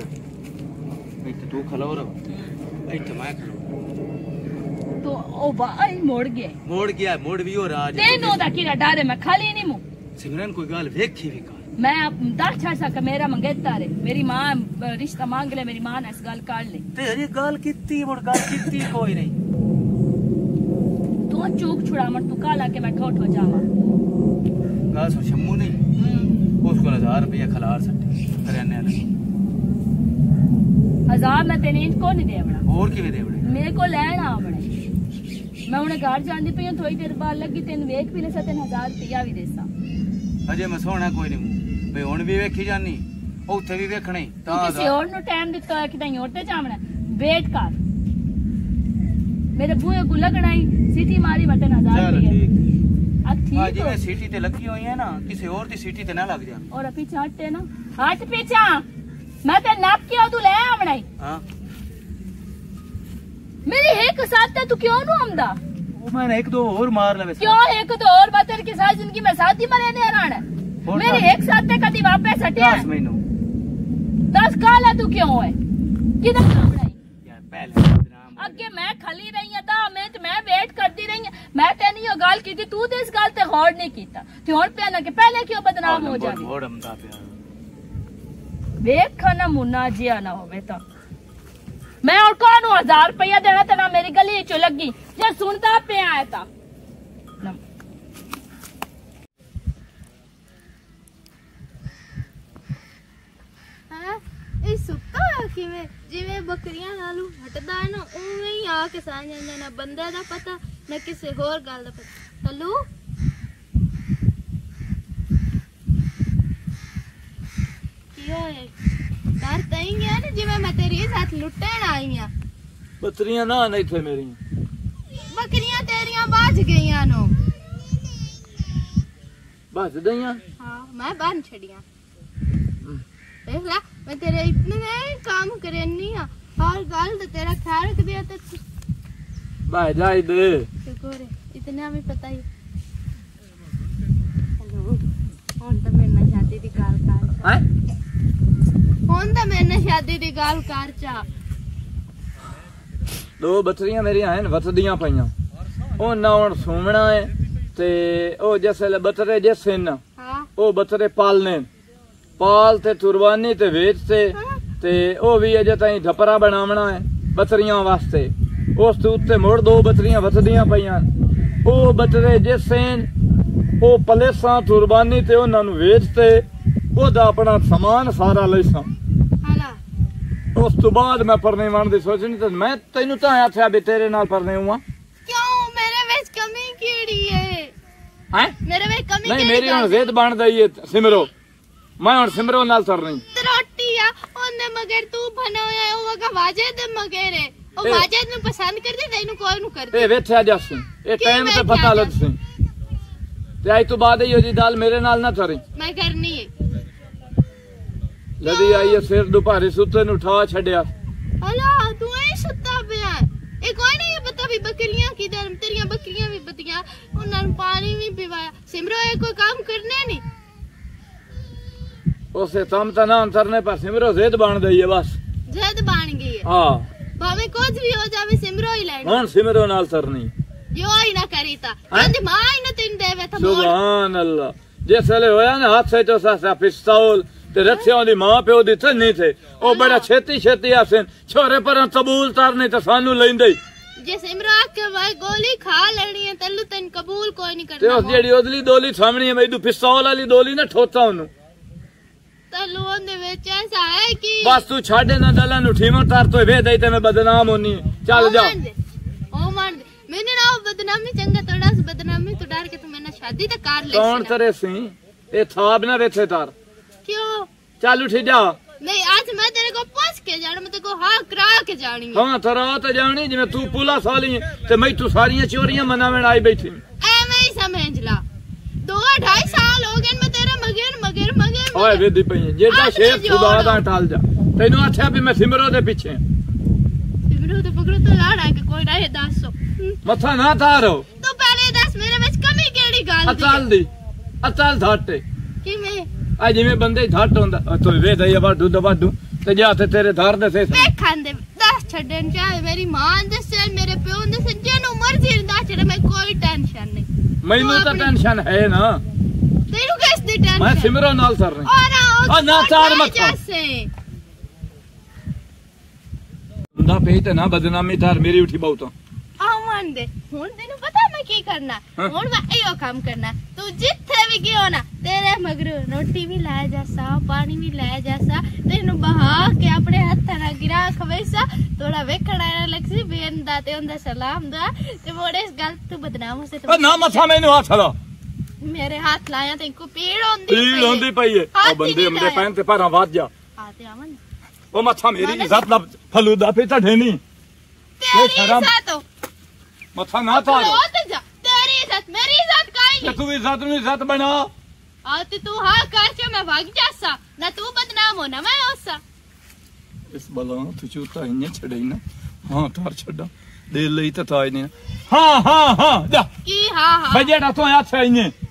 S6: ਫਿਰ ਇੱਥੇ ਤੂੰ ਖਲੋ ਰਹ ਇੱਥੇ ਮੈਂ ਖਲੋ
S2: तो ओ भाई मोड़ गए
S6: ਮੋੜ ਗਿਆ ਮੋੜ ਵੀ ਹੋ ਰਾਜ
S2: तेनों दा किरा डर है मैं खाली नहीं मुंह
S6: ਸਿਮਰਨ ਕੋਈ ਗੱਲ ਵੇਖੀ ਵੀ ਕਰ
S2: मैं दस छड़ सका मेरा मंगेता रे मेरी मां अ, रिश्ता मांग ले मेरी मां ने इस गल कर ले
S6: ਤੇ ਅਜੇ ਗੱਲ ਕੀਤੀ ਮੁੜ ਗੱਲ ਕੀਤੀ ਕੋਈ ਨਹੀਂ
S2: तू चूक छुड़ा मत तू काला के मैं ठोठ हो जावा
S6: ਗੱਲ ਸੁਣ ਸ਼ੰਮੂ ਨਹੀਂ
S2: हम्म
S6: ਉਸ ਕੋਲ ਹਜ਼ਾਰ ਰੁਪਇਆ ਖਲਾਰ ਸੱਟੇ ਕਰਿਆਨੇ ਵਾਲਾ
S2: हजार मैं तेने को नहीं देवना
S6: ਹੋਰ ਕਿਵੇਂ ਦੇਵਣੇ
S2: मेरे को लेना आवणे मैं उन्हें घर जांदी पई हूं थोड़ी देर बाद लगी तेन वेख भी ले सा तेन हजार रुपया भी देसा
S6: ਅਜੇ ਮੈਂ ਸੋਹਣਾ ਕੋਈ ਨਹੀਂ ਬਈ ਹੁਣ ਵੀ ਵੇਖੀ ਜਾਨੀ ਉੱਥੇ ਵੀ ਵੇਖਣੇ
S2: तू
S6: ਤਾਂ
S2: किसी और नु टाइम दिता कि नहीं और ते जावना वेट कर मेरे बूहे को लगनाई सीटी मारी मैं तेन हजार
S6: ਚਲ
S2: रुपया
S6: ਠੀਕ
S2: अब
S6: ਆ
S2: ठीक
S6: ਜਿਵੇਂ
S2: हो
S6: ਸੀਟੀ ਤੇ ਲੱਗੀ ਹੋਈ ਹੈ ਨਾ ਕਿਸੇ ਹੋਰ ਦੀ ਸੀਟੀ ਤੇ ਨਾ ਲੱਗ ਜਾਣ
S2: और पीछे हटते ना हट पीछा मैं ते नाप के तू ले आवना
S6: ਹਾਂ
S2: मेरी एक साथ तू क्यों नु आंदा
S6: ਉਹ ਮੈਂ ਇੱਕ ਦੋ ਹੋਰ ਮਾਰ ਲਵੇ
S2: क्यों एक तो और बतर के साथ जिंदगी में शादी में रहने रहना मेरे एक साथ ते कदी वापस हटे
S6: दस महीनों
S2: दस काला तू क्यों है किधर काम रही
S6: यार पहले बदनाम
S2: अगे मैं खली रही हां दा मैं ते मैं वेट करती रही हां मैं तेनी यो गल कीती तू ते इस गल ते गौर नहीं कीता ते हुन पे ना कि पहले क्यों बदनाम हो जाए
S6: मोड़म दा पे
S2: देख ना मुन्ना जिया ना होवे तो मैं और कौन हजार रुपया देना ते ना मेरी गली चो लगी जे सुनता पे आया था
S7: सुक्का किवें जिवें बकरियां नालू हटदा है ना उवें ही आके सा जांदा ना बंदे दा पता ना किसे होर गल दा पता हलू की होए डर तई गया ना जिवें मैं तेरी साथ लुटण आई हां
S1: बकरियां ना नहीं थे मेरी
S7: बकरियां तेरियां बाज गईयां नो
S1: बस दईयां
S7: हां मैं बांध छड़ियां देख ला मैं तेरे इतने काम करनी हां हर गल ते तेरा ख्याल रख दिया ते
S1: भाई जाई दे
S7: शुक्र है इतना भी पता ही हेलो हुन तो मेरे नाल शादी दी गल कर
S1: हैं
S7: हुन तो मेरे नाल शादी दी गल कर चा
S1: दो बकरियां मेरियां हैं वतदियां पईयां ओ ना हुन सूमना है ते ओ जैसे बतरे जैसे न
S7: हां
S1: ओ बतरे पालने पाल ते कुर्बानी ते वेच ते ते ओ भी अजे ताईं ढपरा बनावना है बकरियां वास्ते उस ते उत्ते मुड़ दो बकरियां वतदियां पईयां ओ बतरे जैसेन ओ पलेसां कुर्बानी ते उन्हां नूं वेच ते ओदा अपना सामान सारा लैसां
S7: हाला
S1: उस तो बाद मैं परने वन दी सोचनी ते मैं तैनू तां आख्या भी तेरे नाल परने हुआ
S7: क्यों मेरे विच कमी कीड़ी है
S1: हैं
S7: मेरे विच कमी
S1: नहीं मेरी हुन जिद बन गई है सिमरो मैं हुन सिमरो नाल तरनी
S7: रोटी आ ओने मगर तू बनाया ओ वगा वाजे दे मगर है ओ वाजे नु पसंद कर दे तैनू कोई नु कर दे
S1: ए वेठया जस ए टाइम ते पता लग सी ते आई तो बाद ही ओदी दाल मेरे नाल ना तरी
S7: मैं करनी है
S1: लदी आई है सिर दुपारी सुते नु उठा छड्या
S7: अला तू ऐ सुत्ता पिया ए कोई नहीं पता भी बकरियां की दर तेरियां बकरियां भी बतिया उन्हां नु पानी भी पिवाया सिमरो ए कोई काम करने नहीं
S1: उसे तम ता ना अंतरने पर सिमरो जिद बन गई है बस
S7: जिद बन गई है
S1: हां
S7: भावे कुछ भी हो जावे सिमरो ही लेनी
S1: हुन सिमरो नाल तरनी
S7: जो ही ना करीता अंदी मां ही ना तीन देवे था
S1: सुभान अल्लाह जैसे होया ना हाथ से तो सा पिस्तौल ते रथियां दी मां प्यो दी तन्नी थे ओ बड़ा छेती छेती आसन छोरे पर कबूल तरने ते सानू लेंदे
S7: जे सिमरो के भाई गोली खा लेनी है तल्लू तन कबूल कोई नहीं करना
S1: ते उस जेडी ओदली दोली सामने है मैदू पिस्तौल वाली दोली ना ठोता ओनु
S7: तल्लू ओंदे विच ऐसा है कि
S1: बस तू छाड़े ना दला नु ठीमो तार तो वे दई ते मैं बदनाम होनी चल जा
S7: ओ मान दे मैंने ना बदनामी चंगा तोड़ा से बदनामी तो डर के तू मैंने शादी तो कर ले
S1: कौन करे सी ए थाब ना वेथे तार
S7: क्यों
S1: चल उठ जा
S7: नहीं आज मैं तेरे को पूछ के जाना मैं तेरे को हाँ करा के जानी
S1: हां तरा तो जानी जिਵੇਂ तू पुला साली ते मैं तू सारियां चोरियां मनावण आई बैठी
S7: एਵੇਂ ही समझ ला दो ढाई साल हो गए मैं तेरे मगर मगर मगर
S1: ओए वेदी पई जेड़ा शेर खुदा दा टाल जा तैनू आख्या भी मैं सिमरो दे पीछे
S7: सिमरो ते पकड़ो तो लाड़ा के कोई ना दसो
S1: मथा ना तारो
S7: तू पहले दस मेरे विच कमी केड़ी गल
S1: अचल दी अचल धाटे
S7: कि मैं
S1: आ जिਵੇਂ ਬੰਦੇ ਧੱਟ ਹੁੰਦਾ ਤੋ ਵੇ ਦਈ ਵਾਡੂ ਦਾ ਵਾਡੂ ਤੇ ਜਾ ਤੇ ਤੇਰੇ ਧਰ ਦੇ ਸੇ
S7: ਵੇਖਾਂ ਦੇ ਦਸ ਛੱਡਣ ਚਾਹੇ ਮੇਰੀ ਮਾਂ ਦੇ ਸੇ ਮੇਰੇ ਪਿਓ ਦੇ ਸੇ ਜਿਹਨੂੰ ਮਰਜ਼ੀ ਦਾ ਛੱਡ ਮੈਂ ਕੋਈ ਟੈਨਸ਼ਨ ਨਹੀਂ
S1: ਮੈਨੂੰ ਤਾਂ ਟੈਨਸ਼ਨ ਹੈ ਨਾ
S7: ਤੈਨੂੰ ਕਿਸ ਦੀ ਟੈਨਸ਼ਨ
S1: ਮੈਂ ਸਿਮਰੋ ਨਾਲ ਸਰ ਰਹੀ
S7: ਔਰ
S1: ਆ ਨਾ ਚਾਰ ਮੱਥਾ ਹੁੰਦਾ ਪਈ ਤੇ ਨਾ ਬਦਨਾਮੀ ਧਰ ਮੇਰੀ ਉਠੀ ਬਹੁਤ
S7: ਆਉਣ ਦੇ ਹੁਣ ਤੈਨੂੰ ਪਤਾ ਮੈਂ ਕੀ ਕਰਨਾ ਹੁਣ ਮੈਂ ਇਹੋ ਕੰਮ ਕਰਨਾ ਤੂੰ ਜਿੱਥੇ ਵੀ ਗਿਓ ਨਾ तेरे मगर रोटी भी लाया जासा पानी भी लाया जासा तेन बहा के अपने हत्था ना गिरा खवेसा थोड़ा वेखण आया लगसी बेन दा ते उंदा सलाम दा ते मोड़े इस गल तू बदनाम से
S1: ओ ना मथा मैनू हाथ ला
S7: मेरे हाथ लाया ते को पीड़ होंदी
S1: पीड़ होंदी पई है ओ बंदे हमरे पैन ते पारा वाज जा
S7: आते आवन
S1: ओ मथा मेरी इज्जत ला फलूदा पे ढेनी
S7: तेरी इज्जत
S1: मथा ना तार
S7: तेरी इज्जत मेरी इज्जत काई
S1: तू इज्जत नु इज्जत बना
S7: आते तू हाँ कर के मैं भाग जासा ना तू बदनाम हो ना मैं होसा
S1: इस बला तू चूता इन्ने छड़े ना हां तार छड़ा दे लई त ताई ने हां हां हां जा
S7: की हां हां
S1: बजेड़ा तो हाथ है इन्ने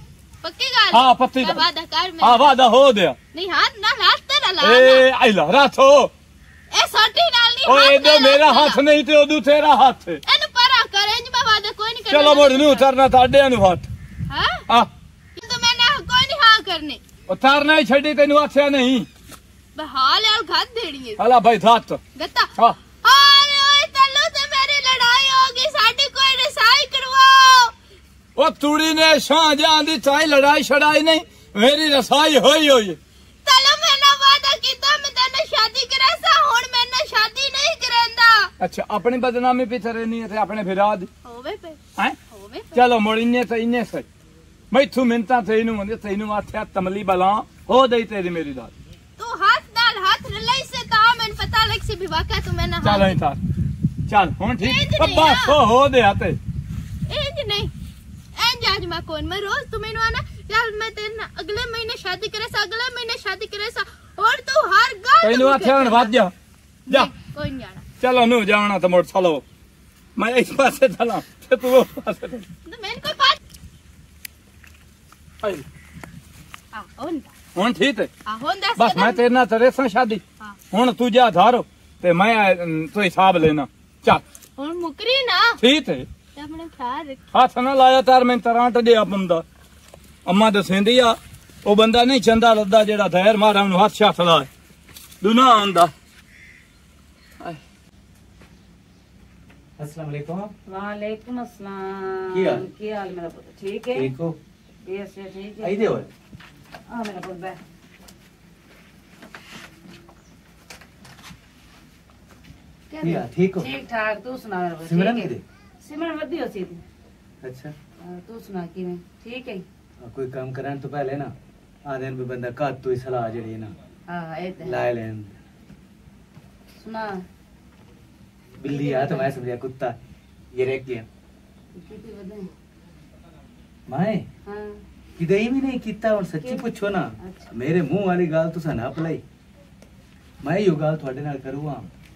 S7: पक्की गल
S1: हाँ पत्ती
S7: मैं वादा कर मैं
S1: हाँ वादा हो दिया
S7: नहीं हाथ ना हाथ तेरा ला
S1: ए आइला राथो
S7: ए सोटी नाल नहीं
S1: ओए इधर मेरा हाथ नहीं ते उदू तेरा हाथ है
S7: एनु परा कर इंज मैं वादा कोई नहीं करना
S1: चलो मोड़ नहीं उतरना ताडे नु हाथ
S7: हां
S1: हां
S7: तो मैंने कोई नहीं हां करने
S1: उतारना ही छड़ी तेनु आछया नहीं
S7: मैं हाल यार घात देनी है
S1: हला भाई साथ
S7: गत्ता
S1: हां
S7: हां ओए तल्लू से मेरी लड़ाई होगी साडी कोई रसाई करवाओ
S1: ओ तुड़ी ने शां जान दी चाहे लड़ाई छड़ाई नहीं मेरी रसाई होई होई
S7: तल्लू मैंने वादा कीता मैं तेने शादी करासा हुन मैंने शादी नहीं करांदा
S1: अच्छा अपनी बदनामी पीछे रहनी है ते अपने फिरा दी
S7: होवे पे
S1: हैं
S7: होवे पे
S1: चलो मोड़ इन्ने से इन्ने से मैथू मिनता तेनू मंदे तेनू आथया तमली बला हो दई तेरी मेरी दाद
S7: तू हाथ डाल हाथ रलाई से ता मैंने पता लग से भी वाकई तू मैंने
S1: चल नहीं था चल हुन ठीक
S7: इंज नहीं
S1: बस हो हो दे आते
S7: इंज नहीं इंज आज मैं कौन मैं रोज तू मैंने आना यार मैं तेरे अगले महीने शादी करे सा अगले महीने शादी करे सा और तू हर गल
S1: तेनू आथया हुन वाद जा जा
S7: कोई नहीं आना
S1: चलो नु जाना तो मोड़ चलो मैं इस पासे चला ते तू उस पासे चल
S7: तो मैंने कोई बात
S1: आई
S7: हां हुन
S1: हुन ठीक है
S7: हां हुन दस
S1: बस मैं तेरे नाल करे सा शादी
S7: हां
S1: हुन तू जा धारो ते मैं तो हिसाब लेना चल
S7: हुन मुकरी ना
S1: ठीक है
S7: ते अपना ख्याल रख
S1: हाथ ना लाया तार मैं तरांट दे बंदा अम्मा दसेंदी आ ओ बंदा नहीं चंदा लद्दा जेड़ा धैर मारा उन हाथ छाथ लाए दुना आंदा
S6: अस्सलाम वालेकुम
S4: वालेकुम अस्सलाम
S6: की हाल?
S4: की हाल मेरा पुत्र ठीक है
S6: ठीक हो
S4: यस यस ठीक है
S6: आई दे होए
S4: हां मेरा पुत्र बैठ
S6: की हाल? ठीक हो
S4: ठीक ठाक तू सुना मेरा पुत्र
S6: सिमरन
S4: ठीक है?
S6: किदे
S4: सिमरन वधी हो सी थी
S6: अच्छा
S4: हाँ, तू सुना कि मैं ठीक है
S6: आ, कोई काम करन तो पहले ना आदन भी बंदा का तो ही सलाह जड़ी है ना
S4: हां ए ते
S6: लाए लेन
S4: सुना
S6: बिल्ली आ तो मैं समझा कुत्ता ये रह गया
S4: कितनी बदे
S6: मैं
S4: हां
S6: किदे ही भी नहीं कीता और सच्ची पूछो ना
S4: अच्छा।
S6: मेरे मुंह वाली गाल तुसा ना पलाई मैं यो गाल थोड़े नाल करूंगा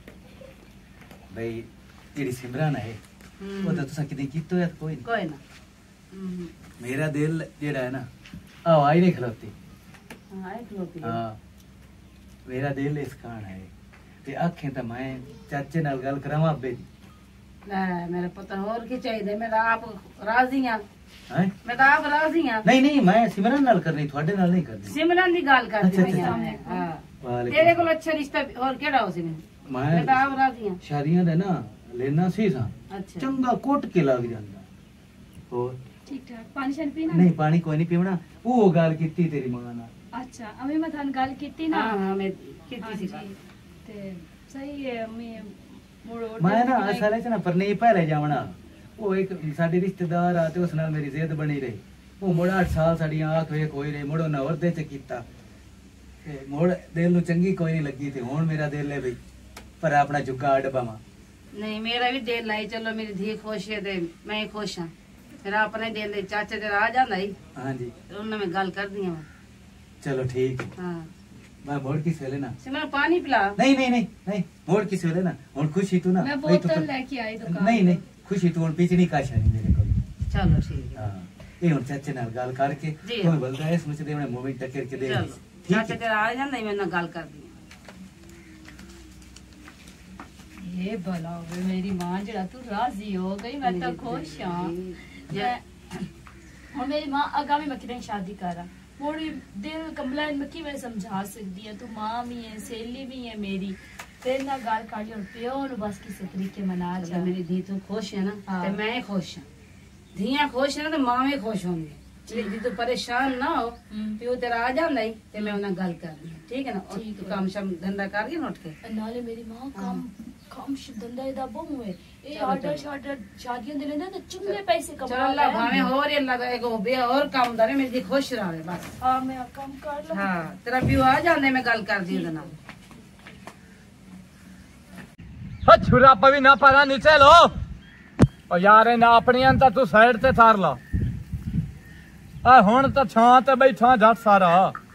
S6: भाई जेडी सिमरन है वो तो तुसा किदे कीतो है कोई नहीं।
S4: कोई ना हम्म
S6: मेरा दिल जेड़ा है ना आओ आई नहीं खलोती
S4: हां एक लोग
S6: हाँ मेरा दिल इस खान है ते आखें तो मैं चाचे नाल गल करावां अब्बे दी
S4: ले मेरे पुत्र और की चाहिए मैं तो आप राजी हां
S6: हैं
S4: मैं तो आप राजी हां
S6: नहीं नहीं मैं सिमरन नाल करनी थोड़े नाल नहीं करनी
S4: सिमरन दी गाल कर
S6: अच्छा,
S4: दी
S6: अच्छा।
S4: मैं हां
S6: वालेकुम।
S4: तेरे को अच्छा रिश्ता और केड़ा हो सिमरन मैं तो
S6: मैं
S4: आप राजी हां
S6: शादियां दे ना लेना सी सा
S4: अच्छा
S6: चंगा कोट के लग जांदा और
S2: ठीक ठाक पानी शानी पीना
S6: नहीं पानी कोई नहीं पीवना वो गाल कीती तेरी मां नाल
S2: अच्छा अभी मैं थान गल कीती ना
S4: हां हां मैं
S2: हाँ
S4: कितनी
S2: जी,
S4: सी
S2: ते सही है मैं मोड़
S6: मैं ना असल च ना पर नहीं पहले जावना वो एक साडी रिश्तेदार आ ते उस नाल मेरी जिद बनी रही वो मुड़ आठ साल साडियां आख वेख होई रही मुड़ ना ओहदे च कीता ते मुड़ दिल नु चंगी कोई नहीं लगी ते हुन मेरा दिल है भाई पर अपना जुगा डबावा
S4: नहीं मेरा भी दिल लाई चलो मेरी धी खुश है ते मैं खुश हां फिर अपने दिल दे चाचे ते आ जांदा ही
S6: हां जी
S4: उन्हें मैं गल कर दी हां
S6: चलो ठीक है
S4: हां
S6: मैं मोड़ किस वेले ना
S4: सिमरन पानी पिला
S6: नहीं नहीं नहीं नहीं मोड़ किस वेले ना हुन खुशी तू ना
S2: मैं
S6: भाई तू
S2: बोतल
S6: तो-
S2: लेके आई दुकान
S6: नहीं नहीं खुशी तू हुन पिछड़ी काशा नहीं मेरे को
S4: चलो ठीक है
S6: हां ये हुन चाचे नाल गल करके
S4: जी।
S6: तुम्हें बोलदा है इसमें से देवने मोमेंट टक्कर के दे
S4: चलो
S6: ठीक
S4: चाचा
S6: है
S4: तेरा आ जांदा ही मैं ना गल कर दी
S2: ये भला होवे मेरी मां जड़ा तू राजी हो गई मैं तो खुश हां मैं- और मेरी मां आगामी मैं कितनी शादी करा मोड़ी दिल कमला इन मक्की मैं समझा सकती है तू मां भी है सहेली भी है मेरी तेरे ना गाल काट लियो पियो नु बस किसी तरीके मना जा
S4: जब मेरी धी तू खुश है ना
S2: हाँ।
S4: ते मैं खुश हां धियां खुश है ना तो मां भी खुश होंगी जे दी तू परेशान ना हो
S2: हम्म।
S4: पियो तेरा आ जांदा ही ते मैं उन्हें गल कर दी ठीक है ना और
S2: ठीक
S4: तू
S2: है।
S4: काम शम धंधा कर गई नोट के
S2: नाले मेरी मां काम काम धंधा ਇਹਦਾ ਬਹੁ ਹੈ ਇਹ
S4: चलो,
S2: ਆਰਡਰ
S4: चलो।
S2: ਸ਼ਾਰਡਰ ਸ਼ਾਦੀਆਂ ਦੇ ਲੈਂਦਾ ਤੇ ਚੰਗੇ ਪੈਸੇ
S4: चलो
S2: ਕਮਾ
S4: अल्लाह भावे और ये लगा एक बे और काम दरे मेरी धी खुश रहे बस
S2: ਹਾਂ ਮੈਂ ਕੰਮ ਕਰ ਲਾਂ
S4: हाँ तेरा पियो आ जांदे मैं गल कर दी ओदे नाल
S1: हाँ छुरा पवी ना पारा नीचे लो और यार ना अपनी अंता तू साइड ते थार ला आ हुन तो छां ते बैठा जट सारा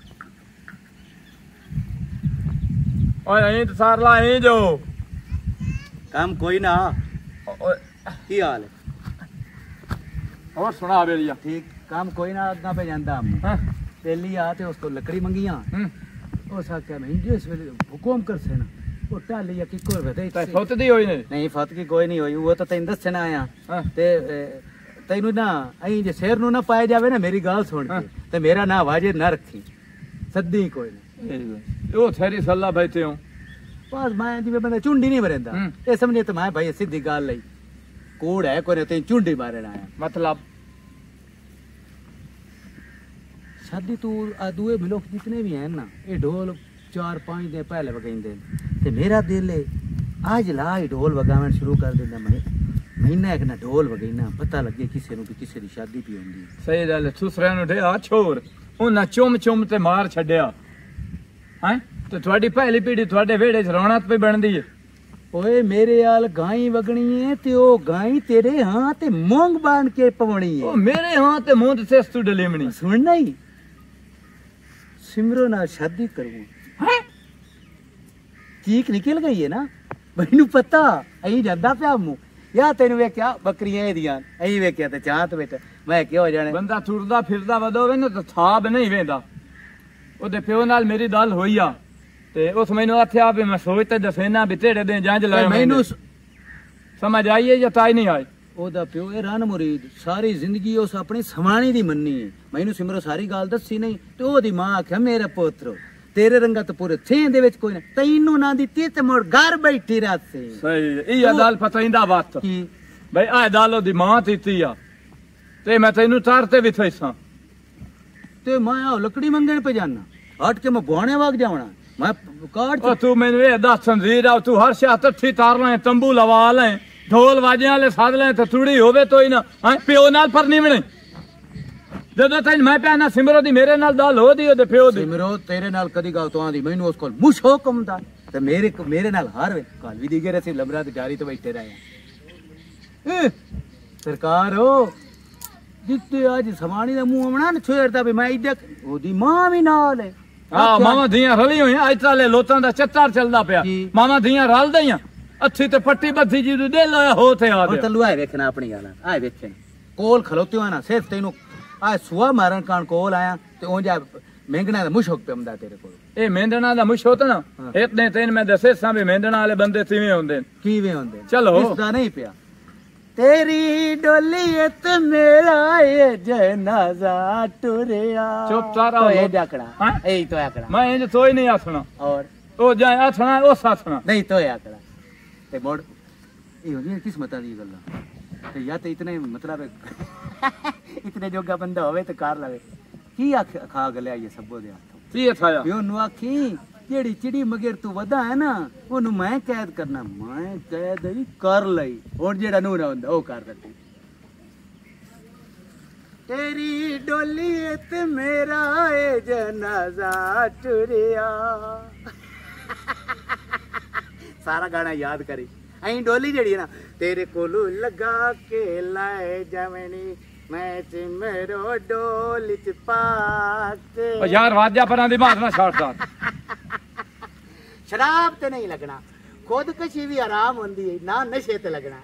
S1: ओए अहीं ते सार ला अहीं जो
S6: काम कोई ना
S1: ओए
S6: की हाल है
S1: और सुना बेलिया
S6: ठीक काम कोई ना अग्गा पे जांदा
S1: हाँ
S6: तेली आ ते उसको लकड़ी मंगियां
S1: हम्म
S6: उस आख्या मैं जिस वेले हुकुम कर से ना वो टाली या की कोई बते
S1: ते फुੱਟਦੀ ਹੋਈ ने
S6: नहीं फत की कोई नहीं हुई वो तो तैन दसना आया
S1: हाँ
S6: ते तैनू ना अई जे शेर नु ना पाए जावे ना मेरी गाल सुन के ते मेरा ना वाजे ना रखी सद्दी कोई नहीं
S1: ਉਹ ਥੇਰੀ ਸੱਲਾ ਬੈਠੇ ਹੋ
S6: बस मैं जिਵੇਂ बंदा चुंडी नहीं भरेंदा ए समझे तो मैं भाई सीधी गाल लई कूड़ है कोई ते चुंडी मारना आया
S1: मतलब
S6: शादी तू दुए मिलोक जितने भी हैं ना ये ढोल चार पांच दिन पहले बगाइंदे ते मेरा दिल है आज ला ही ढोल बगावन शुरू कर देना मैं महीना एक ना ढोल बगाइना पता लगे किसी नु भी किसी दी शादी भी होंदी
S1: सही गल दूसरे नु ढे आ छोर ਉਹਨਾਂ ਚੁੰਮ ਚੁੰਮ ਤੇ ਮਾਰ ਛੱਡਿਆ ਹੈ ਤੇ ਤੁਹਾਡੀ ਪਹਿਲੀ ਪੀੜੀ ਤੁਹਾਡੇ ਵਿਹੜੇ 'ਚ ਰੌਣਕ ਪਈ ਬਣਦੀ ਏ
S6: ਓਏ ਮੇਰੇ ਆਲ ਗਾਈ ਵਗਣੀ ਏ ਤੇ ਉਹ ਗਾਈ ਤੇਰੇ ਹਾਂ ਤੇ ਮੂੰਗ ਬਾਣ ਕੇ ਪਵਣੀ ਏ
S1: ਉਹ ਮੇਰੇ ਹਾਂ ਤੇ ਮੂੰਹ ਤੇ ਸਸਤੂ ਡਲੇਮਣੀ
S6: ਸੁਣਨਾ ਹੀ सिमरो ਨਾਲ शादी करूं
S1: ਹੈ
S6: ਚੀਕ ਨਿਕਲ ਗਈ ਏ ਨਾ ਮੈਨੂੰ ਪਤਾ ਅਹੀਂ ਜਾਂਦਾ ਪਿਆ ਮੂੰ ਯਾ ਤੈਨੂੰ ਵੇਖਿਆ ਬੱਕਰੀਆਂ ਇਹਦੀਆਂ ਅਹੀਂ ਵੇਖਿਆ ਤੇ ਚਾਹਤ ਵਿੱਚ ਮੈਂ ਕਿਉਂ ਜਾਣੇ
S1: ਬੰਦਾ ਤੁਰਦਾ ਫਿਰਦਾ ਵਧੋਵੇ ਨਾ ਤਾਂ ਥਾਬ ਨਹੀਂ ਵੇਂਦਾ ਉਹਦੇ ਪਿਓ ਨਾਲ ਮੇਰੀ ਗੱਲ ਹੋਈ ਆ ਤੇ ਉਸ ਮੈਨੂੰ ਆਖਿਆ ਵੀ ਮੈਂ ਸੋਚ ਤੇ ਦਸੇਨਾ ਵੀ ਤੇੜੇ ਦੇ ਜੰਜ ਲਾਏ
S6: ਮੈਨੂੰ
S1: ਸਮਝ ਆਈਏ ਜਾਂ ਤਾਈ ਨਹੀਂ ਆਈ
S6: ਉਹਦਾ ਪਿਓ ਇਹ ਰਨ ਮੁਰੀਦ ਸਾਰੀ ਜ਼ਿੰਦਗੀ ਉਸ ਆਪਣੀ ਸਮਾਣੀ ਦੀ ਮੰਨੀ ਹੈ ਮੈਨੂੰ ਸਿਮਰੋ ਸਾਰੀ ਗੱਲ ਦੱਸੀ ਨਹੀਂ ਤੇ ਉਹਦੀ ਮਾਂ ਆਖਿਆ ਮੇਰੇ ਪੁੱਤਰ ਤੇਰੇ ਰੰਗਾ ਤਾਂ ਪੂਰੇ ਥੇਂ ਦੇ ਵਿੱਚ ਕੋਈ ਨਾ ਤੈਨੂੰ ਨਾ ਦਿੱਤੀ ਤੇ ਮੋੜ ਘਰ ਬੈਠੀ ਰਾਸੇ
S1: ਸਹੀ ਇਹ ਅਦਾਲ ਪਤਾਇੰਦਾ ਬਾਤ
S6: ਕੀ
S1: ਬਈ ਆ ਅਦਾਲ ਦੀ ਮਾਂ ਦਿੱਤੀ ਆ ਤੇ ਮੈਂ ਤੈਨੂੰ ਤਾਰ ਤੇ ਵੀ ਥੈਸਾਂ
S6: ਤੇ ਮੈਂ ਆ ਲੱਕੜੀ ਮੰਗਣ ਪੇ ਜਾਣਾ ਹਟ ਕੇ ਮੈਂ ਬੁਆਣੇ ਵਗ ਜਾਵਣਾ ਮੈਂ ਕਾਟ
S1: ਉਹ ਤੂੰ ਮੈਨੂੰ ਇਹ ਦੱਸ ਸੰਜ਼ੀਰ ਆ ਤੂੰ ਹਰ ਸ਼ਾਹ ਤੱਠੀ ਤਾਰ ਲੈ ਤੰਬੂ ਲਵਾ ਲੈ ਢੋਲ ਵਾਜਿਆਂ ਵਾਲੇ ਸਾਧ ਲੈ ਤੇ ਥੋੜੀ ਹੋਵੇ ਤੋਈ ਨਾ ਹਾਂ ਪਿਓ ਨਾਲ ਪਰ ਨਹੀਂ ਬਣੇ ਜਦੋਂ ਤੈਨੂੰ ਮੈਂ ਪਿਆ ਨਾ ਸਿਮਰੋ ਦੀ ਮੇਰੇ ਨਾਲ ਗੱਲ ਹੋ ਦੀ ਉਹਦੇ ਪਿਓ ਦੀ
S6: ਸਿਮਰੋ ਤੇਰੇ ਨਾਲ ਕਦੀ ਗੱਲ ਤੋਂ ਆਂਦੀ ਮੈਨੂੰ ਉਸ ਕੋਲ ਮੁਸ਼ ਹੁਕਮ ਦਾ ਤੇ ਮੇਰੇ ਮੇਰੇ ਨਾਲ ਹਾਰ ਵੇ ਕਾਲ ਵੀ ਦੀ ਗਏ ਅਸੀਂ ਲਮਰਾ ਤੇ ਜਾਰੀ ਤੋਂ ਬੈਠੇ ਰਹੇ ਸਰਕਾਰ ਹੋ ਜਿੱਤੇ ਅੱਜ ਸਮਾਣੀ ਦਾ ਮੂੰਹ ਆਉਣਾ ਨਾ ਛੇੜਦਾ ਵੀ ਮੈਂ ਇੱਡੇ ਉਹਦੀ ਮਾਂ ਵੀ ਨਾਲ ਹੈ
S1: ਹਾਂ ਮਾਵਾਂ ਧੀਆਂ ਰਲੀ ਹੋਈਆਂ ਅੱਜ ਤਾਲੇ ਲੋਤਾਂ ਦਾ ਚੱਤਰ ਚੱਲਦਾ ਪਿਆ ਮਾਵਾਂ ਧੀਆਂ ਰਲਦੇ ਆਂ ਅੱਛੀ ਤੇ ਪੱਟੀ ਬੱਥੀ ਜੀ ਦੇ ਲਾਇਆ ਹੋ ਤੇ ਆ
S6: ਹੁਣ ਤੈਨੂੰ ਆਏ ਵੇਖਣਾ ਆਪਣੀ ਗੱਲ ਆਏ ਵੇਖਣ ਕੋਲ ਖਲੋਤੇ ਹੋ ਨਾ ਸਿਰਫ ਤੈਨੂੰ ਆ ਸੁਆ ਮਾਰਨ ਕਾਣ ਕੋਲ ਆਇਆ ਤੇ ਉਹ ਜਾ ਮਹਿੰਗਣਾ ਦਾ ਮੁਸ਼ਕ ਪਿਆਉਂਦਾ ਤੇਰੇ ਕੋਲ
S1: ਇਹ ਮਹਿੰਦਣਾ ਦਾ ਮੁਸ਼ ਹੋਤਾ ਨਾ ਇਤਨੇ ਤੈਨ ਮੈਂ ਦੱਸੇ ਸਾਂ ਵੀ ਮਹਿੰਦਣਾ ਵਾਲੇ ਬੰਦੇ ਕਿਵੇਂ ਹੁੰਦੇ
S6: ਕਿਵੇਂ ਹੁੰਦੇ
S1: ਚਲੋ
S6: ਇਸ ਦਾ ਨਹੀਂ ਪਿਆ तेरी डोली ते मेरा ये जनाजा टुरिया
S1: चुप तारा
S6: तो ये डाकड़ा
S1: हां
S6: ए तो आकड़ा
S1: मैं इंज तोई नहीं आसना
S6: और
S1: ओ जाए आसना ओ सासना
S6: नहीं तो ये आकड़ा ते मोड़ ये होनी किस्मत दी गल्ला ते या ते इतने मतलब इतने जोगा बंदा होवे ते कार लावे की आख खा गले ये सबो दे हाथ
S1: की थाया
S6: यो नु आखी जेड़ी चिड़ी मगर तू वदा है ना ओनु मैं कैद करना मैं कैद ही कर लई और जेड़ा नू ना हुंदा ओ कर दती तेरी डोली ते मेरा ए जनाजा टुरिया सारा गाना याद करी अई डोली जेड़ी है ना तेरे कोलू लगा के लाए जमनी मैं सिमरो डोली च पाके
S1: ओ यार वाजा परां दी बात ना छाड़
S6: शराब ते नहीं लगना खुदकशी भी आराम होंदी है ना नशे ते लगना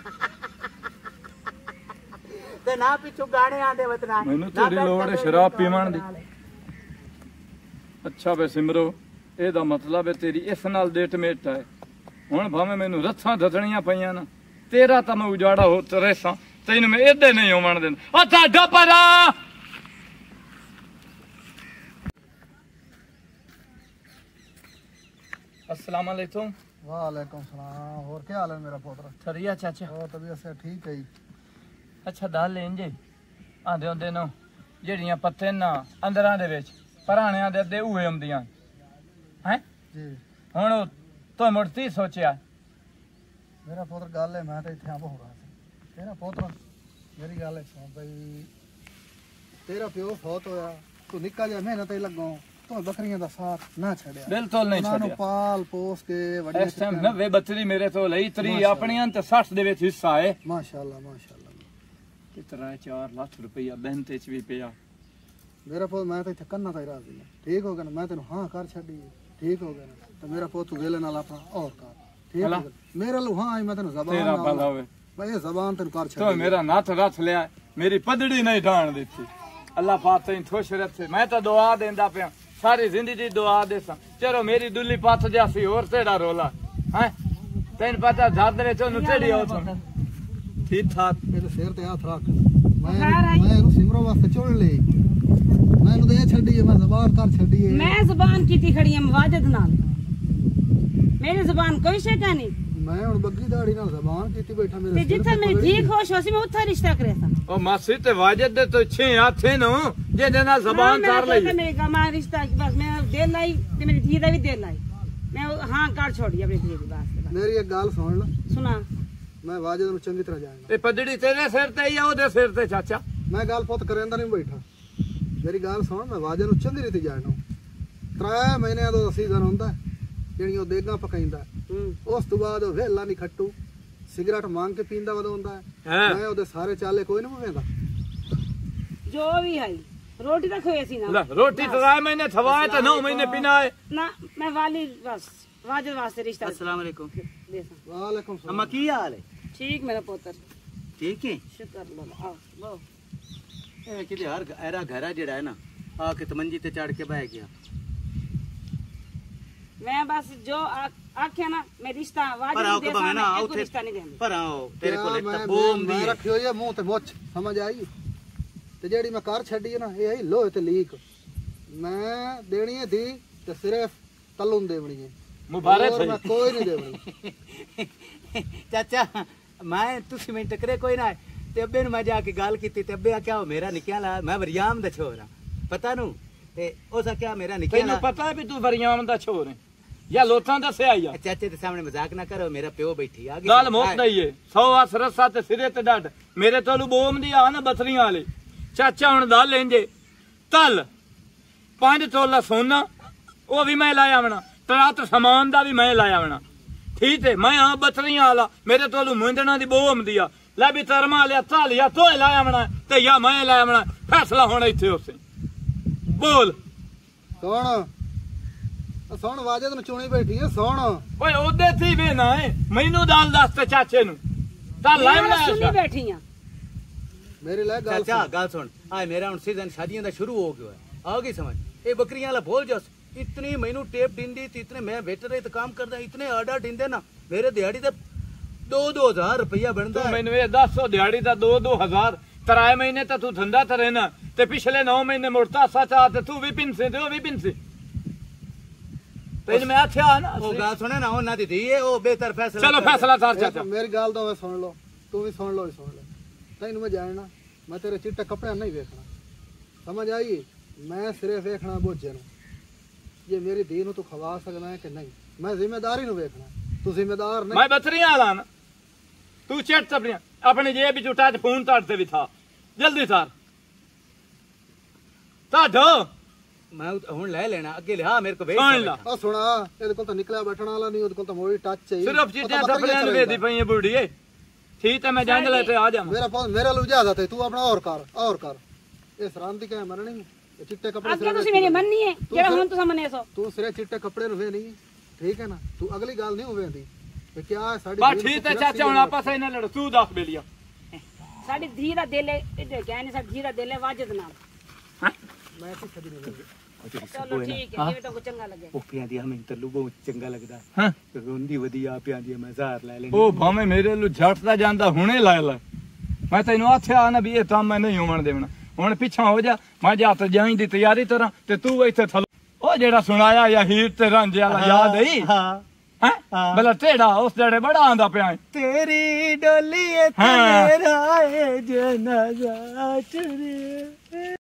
S6: ते ना पिछू गाने आंदे वतना
S1: मैनू तेरी लोड़ है शराब पीवण दी अच्छा वे सिमरो एदा मतलब है तेरी इस नाल डेट मेट है हुण भाਵੇਂ ਮੈਨੂੰ ਰੱਥਾਂ ਧੱਧਣੀਆਂ ਪਈਆਂ ਨਾ ਤੇਰਾ ਤਾਂ ਮੈਂ ਉਜਾੜਾ ਹੋ ਤਰੇਸਾਂ ਤੈਨੂੰ ਮੈਂ ਇਹਦੇ ਨਹੀਂ ਹੋਵਣ ਦਿੰਦਾ ਆ ਤੁਹਾਡਾ ਪਰਾ अस्सलाम वालेकुम
S5: वालेकुम सलाम और क्या हाल है मेरा पुत्र
S1: ठरिया चाचा
S5: और तबीयत से ठीक है
S1: अच्छा दल इंजे आंदे ਹੁੰਦੇ ਨੂੰ ਜਿਹੜੀਆਂ ਪੱਤੇ ਨਾ ਅੰਦਰਾਂ ਦੇ ਵਿੱਚ ਪਰਾਣਿਆਂ ਦੇ ਅੱਧੇ ਉਏ ਹੁੰਦੀਆਂ ਹੈ
S5: जी
S1: ਹੁਣ ਤੂੰ ਮੁਰਤੀ ਸੋਚਿਆ
S5: मेरा पुत्र गल है मैं तो इतने आब हो रहा था तेरा पुत्र मेरी गल है सुन भाई तेरा प्यो फौत होया तू निक्का जिहा मेहनत ही लगो तू बकरियां दा साथ ना छड़िया
S1: ਬਿਲਕੁਲ ਨਹੀਂ
S5: ਉਹਨਾਂ ਨੂੰ
S1: ਛੱਡਿਆ
S5: ਪਾਲ ਪੋਸ ਕੇ ਵੱਡੇ
S1: ਇਸ ਟਾਈਮ ਨਵੇਂ ਬੱਤਰੀ ਮੇਰੇ ਤੋਂ ਲਈ ਤਰੀ ਆਪਣੀਆਂ ਤੇ ਸੱਠ ਦੇ ਵਿੱਚ ਹਿੱਸਾ ਹੈ
S5: माशाल्लाह माशाल्लाह
S1: ਕਿਤਰਾ ਚਾਰ ਲੱਖ ਰੁਪਈਆ ਬੈਂਕ ਤੇ ਚ ਵੀ ਪਿਆ
S5: मेरा पुत्र मैं तो इतने करना था राजी है ठीक हो गया ना मैं तेन हाँ कर छड़ी ठीक हो गया ना तो मेरा पुत्र वेले नाल अपना और कर ठीक हो गया मेरा लो हाँ मैं तेन
S1: ਤੇਰਾ
S5: जबान
S1: ਭਲਾ ਹੋਵੇ
S5: मैं ये जबान तेन कर
S1: ਤੂੰ
S5: छड़ी
S1: ਮੇਰਾ ਨੱਥ ਰੱਥ ਲਿਆ मेरी पदड़ी नहीं ढाण देती अल्लाह पाक तैਨੂੰ खुश रखे मैं तो दुआ देंदा पिया सारी जिंदगी दुआ देसा चलो मेरी दुल्ली पथ जासी और तेरा रोला है तैਨੂੰ पता दर्द ਵਿੱਚ ਉਹਨੂੰ ਢੇੜੀ ਹੋ ਤੂੰ ठीक ठाक
S5: ਇਹਦੇ ਸਿਰ ਤੇ ਹੱਥ ਰੱਖ ਮੈਂ ਮੈਂ ਇਹਨੂੰ ਸਿਮਰੋ ਵਾਸਤੇ ਚੁਣ ਲਈ ਮੈਂ ਇਹਨੂੰ ਤੇ ਇਹ ਛੱਡੀ ਮੈਂ ਜ਼ਬਾਨ ਕਰ ਛੱਡੀ
S4: मैं जुबान कीती खड़ी है वाजिद नाल मेरी जुबान कोई शक नहीं
S5: मैं हुन बग्गी दाढ़ी नाल ज़बान कीती बैठा मेरे
S4: ते जिथे मेरी धी खुश होसी मैं उत्थे रिश्ता करे सा
S1: ओ मासी ते वाजिद दे तो छे हाथे नो जेदे नाल ज़बान कर लई
S4: मेरे गमा रिश्ता बस मैं दिल लाई ते मेरी धी दा भी दिल लाई मैं हां कर छोड़ी अपनी धी दी बात
S5: मेरी एक गल सुन ले
S4: सुना
S5: मैं वाजिद नु चंगी तरह जानदा
S1: ए पदड़ी तेरे सिर ते या ओदे सिर ते चाचा
S5: मैं गल पुत करेंदा नहीं बैठा मेरी गल सुन मैं वाजिद नु चंगी रीति जानदा त्रै महीने दा सीजन हुंदा ਜਿਹੜੀ ਉਹ ਦੇਗਾ ਪਕਾਈਂਦਾ ਉਸ ਤੋਂ ਬਾਅਦ ਉਹ ਵੇਲਾ ਨਹੀਂ ਖੱਟੂ ਸਿਗਰਟ ਮੰਗ ਕੇ ਪੀਂਦਾ ਵਦੋਂਦਾ ਮੈਂ ਉਹਦੇ ਸਾਰੇ ਚਾਲੇ ਕੋਈ ਨਹੀਂ ਮੁਵੇਂਦਾ
S4: ਜੋ ਵੀ ਹੈ रोटी तो खोए सी ना
S1: रोटी तो राय महीने थवाए तो नौ महीने पीना है
S4: ना मैं वाली बस वाजिद वास्ते रिश्ता
S6: अस्सलाम वालेकुम
S5: वालेकुम सलाम
S6: अम्मा की हाल है
S4: ठीक मेरा पुत्र
S6: ठीक है
S4: शुक्र अल्लाह आओ लो
S6: ए किदे हर एरा घर जेड़ा है ना आके तमंजी ते चढ़ के बैठ गया
S4: मैं बस जो आख्या ना मैं रिश्ता वाजिद दे सामने एक रिश्ता नहीं देंदी
S6: पर आओ तेरे को लगता बोम दी
S5: मैं रखियो ये मुंह ते मुछ समझ आई ते जेड़ी मैं कर छड़ी है ना ये आई लोहे ते लीक मैं देनी है दी ते सिर्फ तलून देवनी है
S1: मुबारक है
S5: मैं कोई नहीं देवनी
S6: चाचा मैं तुसी में टकरे कोई ना ते अब्बे ने मैं जाके गाल कीती ते अब्बे क्या हो मेरा निकया ला मैं वरियाम दा छोरा पता नु ते ओसा क्या मेरा निकया ला
S1: तैਨੂੰ पता है भी तू वरियाम दा छोर है या लोटां दसे आई आ
S6: चाचे के सामने मजाक ना करो मेरा प्यो बैठी आगे
S1: गल मुक दई है सौ अस रस्सा ते सिरे ते डड मेरे तोलू बोम दी आ ना बसरियां वाले चाचा हुन दा लेंजे तल पांच तोला सोना वो भी मैं लाया आवना तरात सामान दा भी मैं लाया आवना ठीक है मैं आ बसरियां वाला मेरे तोलू मुंदना दी बोम दिया लै भी तरमा लिया तालिया तो लाया आवना ते या मैं लाया आवना फैसला होना इथे उसे बोल
S5: कौन सोन वाजिद नु चुनी बैठी है सोन
S1: ओए ओदे थी वे ना है मैनू दाल दस ते चाचे नु ता लाइम
S4: सुनी बैठी हां
S5: मेरी ले गल
S6: चाचा गल सुन आए मेरा हुन सीजन शादियां दा शुरू हो गयो है आ गई समझ ए बकरियां वाला बोल जस इतनी मैनू टेप दिंदी ते इतने मैं वेटर रे काम करदा इतने आर्डर दिंदे ना मेरे दिहाड़ी दा दो दो हजार रुपया बनदा
S1: तू मैनू ए दस सौ दिहाड़ी दा दो दो हजार तराए महीने ता तू धंधा ते रहना ते पिछले नौ महीने मुड़ता सचा ते तू भी पिनसे ते ओ भी पिनसे तेन मैं आख्या ना
S6: ओ गल सुने ना ओना दी दी ए ओ बेहतर फैसला
S1: चलो फैसला कर चाचा
S5: मेरी गल तो मैं सुन लो तू भी सुन लो सुन ले तैनू मैं जानना मैं तेरे चिट्टे कपड़े नहीं देखना समझ आई मैं सिर्फ देखना बोझे नु ये मेरी धी नु तू खवा सकना है कि नहीं मैं जिम्मेदारी नु देखना तू जिम्मेदार नहीं
S1: मैं बतरियां वाला ना तू चट अपनी अपनी जेब विच उठा फोन ताड़ते भी था जल्दी सार ताडो
S6: मैं हुन ले लेना अगे ले हां मेरे को भेज
S1: सुन ला
S5: आ सुना ਇਹਦੇ ਕੋਲ ਤਾਂ ਨਿਕਲਿਆ ਬੈਠਣ ਵਾਲਾ ਨਹੀਂ ਉਹਦੇ ਕੋਲ ਤਾਂ ਮੋੜੀ ਟੱਚ ਹੈ
S1: सिर्फ चीटियां सपने नु वेदी पई है बूढ़ी ठीक है मैं जान लेते आ जा
S5: मेरा पास मेरा लू ज्यादा थे तू अपना और कर और कर ये शरारती क्या मरनी ये चिट्टे कपड़े
S4: आख्या तुसी मेरी मननी है जेड़ा हुन तुसा मने सो
S5: तू सिरे चिट्टे कपड़े नु वे नहीं ठीक है ना तू अगली गाल नहीं होवेंदी ते क्या है साडी
S1: बस ठीक है चाचा हुन आपस में ना लड़ तू दस बेलिया
S4: साडी धी दा दिल है इधर क्या नहीं साडी धी दा दिल है वाजिद नाल
S5: मैं की छदी नहीं
S4: चलो ठीक है ये तो को चंगा लगे
S6: ओ पिया दी हमें तल्लू बहुत चंगा लगदा
S1: हां
S6: रोंदी वदिया पिया दी मैं जार ले लेनी
S1: ओ भाਵੇਂ ਮੇਰੇ ਨੂੰ ਝਟਦਾ ਜਾਂਦਾ ਹੁਣੇ ਲੈ ਲੈ ਮੈਂ ਤੈਨੂੰ ਆਖਿਆ ਨਾ ਵੀ ਇਹ ਕੰਮ ਮੈਂ ਨਹੀਂ ਹੋਣ ਦੇਣਾ ਹੁਣ ਪਿੱਛਾ ਹੋ ਜਾ ਮੈਂ ਜਾ ਤੇ ਜਾਈਂ ਦੀ ਤਿਆਰੀ ਤਰਾਂ ਤੇ ਤੂੰ ਇੱਥੇ ਥੱਲੇ ਉਹ ਜਿਹੜਾ ਸੁਣਾਇਆ ਜਾਂ ਹੀਰ ਤੇ ਰਾਂਝੇ ਵਾਲਾ ਯਾਦ ਹੈ
S6: हां
S1: ਹੈ ਬਲਾ ਟੇੜਾ ਉਸ ਜਿਹੜੇ ਬੜਾ ਆਂਦਾ ਪਿਆ
S6: तेरी डोली ए
S1: हाँ।
S6: तेरा ए जनाजा चुरे